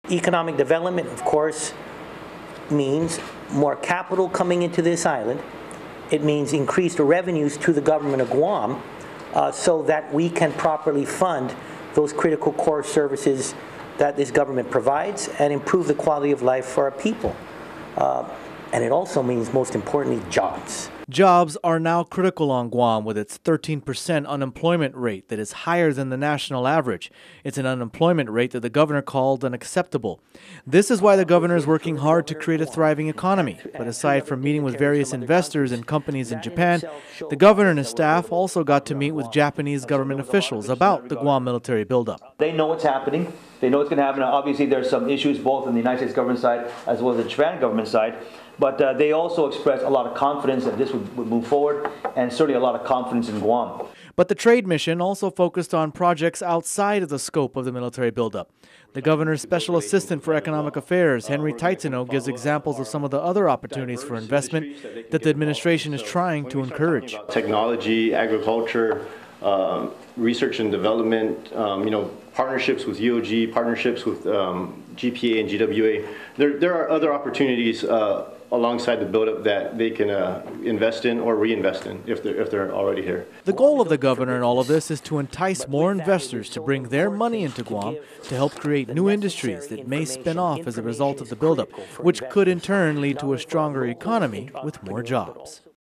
Economic development, of course, means more capital coming into this island. It means increased revenues to the government of Guam so that we can properly fund those critical core services that this government provides and improve the quality of life for our people. And it also means, most importantly, jobs. Jobs are now critical on Guam with its 13% unemployment rate that is higher than the national average. It's an unemployment rate that the governor called unacceptable. This is why the governor is working hard to create a thriving economy. But aside from meeting with various investors and companies in Japan, the governor and his staff also got to meet with Japanese government officials about the Guam military buildup. They know what's happening. They know what's going to happen. Obviously, there's some issues both on the United States government side as well as the Japan government side. But they also expressed a lot of confidence that this would move forward, and certainly a lot of confidence in Guam. But the trade mission also focused on projects outside of the scope of the military buildup. The governor's special assistant for economic affairs, Henry Taitano, gives examples of some of the other opportunities for investment that the administration is trying to encourage. Technology, agriculture, research and development, partnerships with UOG, partnerships with GPA and GWA. There are other opportunities alongside the buildup that they can invest in or reinvest in if they're already here. The goal of the governor in all of this is to entice more investors to bring their money into Guam to help create new industries that may spin off as a result of the buildup, which could in turn lead to a stronger economy with more jobs.